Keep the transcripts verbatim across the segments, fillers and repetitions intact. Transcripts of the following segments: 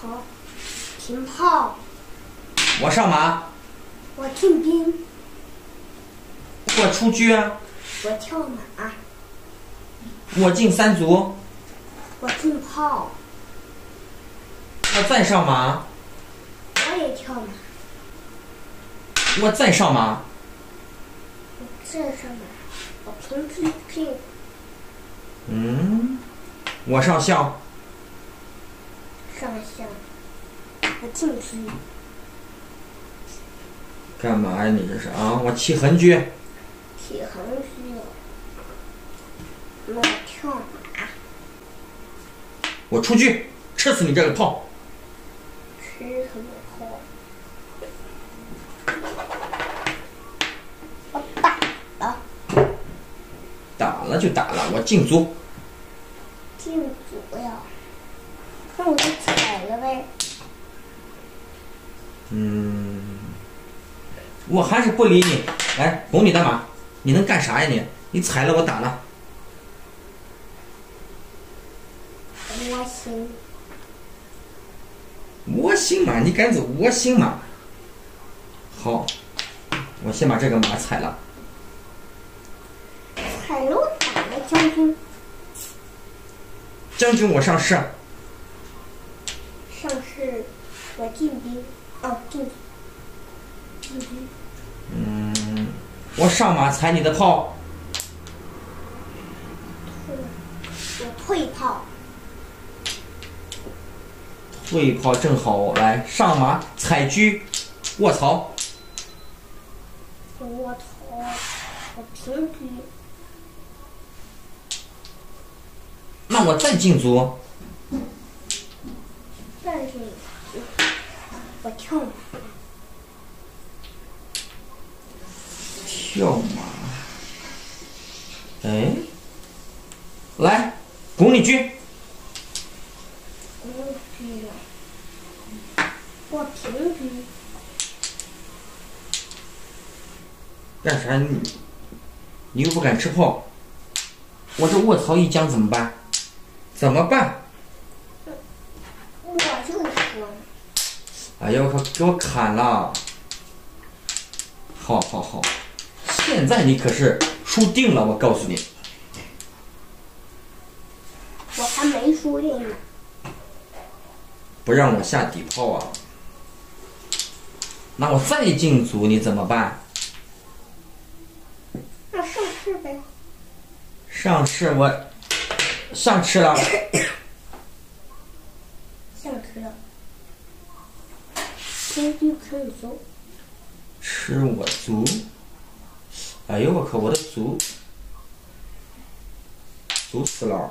好，平炮。 我上马。 我进兵。 我出车。 我跳马。 我进三卒。 我进炮。 我再上马。 我也跳马。 我再上马。 我再上马。我平车进。 嗯，我上象。 上象。我进车。 干嘛呀你这是啊？我骑横车。 骑横车。我跳马。 我出车，吃死你这个炮！ 吃死你炮！我打了。 打了就打了，我进卒。 进卒呀？那我就踩了呗。 嗯，我还是不理你。来，拱你的马，你能干啥呀你？你踩了我打了。 窝心。 窝心马，你敢走窝心马？好，我先把这个马踩了。 踩了我打了将军。 将军，我上士。 上士，我进兵。哦，进进兵。 嗯，我上马踩你的炮。 我退炮。 退炮正好，来上马踩车，卧槽。 我卧槽，我平车。 那我再进卒。 再进卒，我跳马。 跳马。哎，来，拱你车。 拱车了。我平车。 干啥你？你又不敢吃炮，我这卧槽一将怎么办？怎么办？ 我就说。 哎呀，我靠，给我砍了！好好好，现在你可是输定了，我告诉你。 我还没输定呢。 不让我下底炮啊？那我再进卒你怎么办？ 那上士呗。 上士我上吃了。 上吃了。平车吃你卒。 吃我卒。哎呦我靠，我的卒卒死了。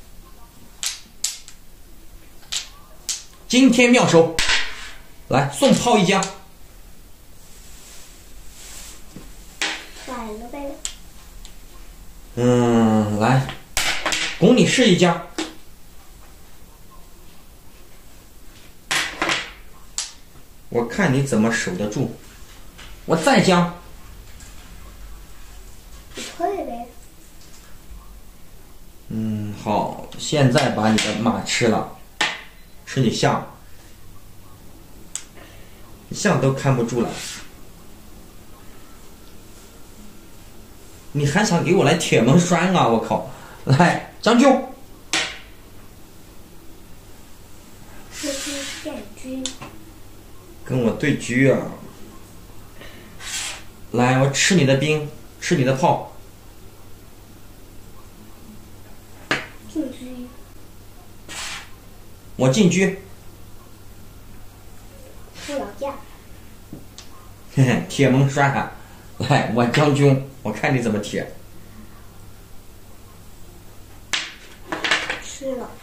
惊天妙手，来送炮一将。 宰了呗。 嗯，来，拱你是一将。我看你怎么守得住。我再将。 你退呗。 嗯，好，现在把你的马吃了，吃你象，你象都看不住了，你还想给我来铁门栓啊！我靠，来将就。 吃车见车。 跟我对狙啊！来，我吃你的兵，吃你的炮。 进车。 我进车。 出老架。 嘿嘿，铁门栓啊！来，我将军，我看你怎么铁。 吃了。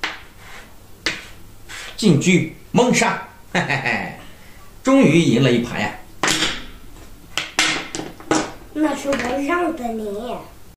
进车蒙杀，嘿嘿嘿，终于赢了一盘呀！ 那是我让的你。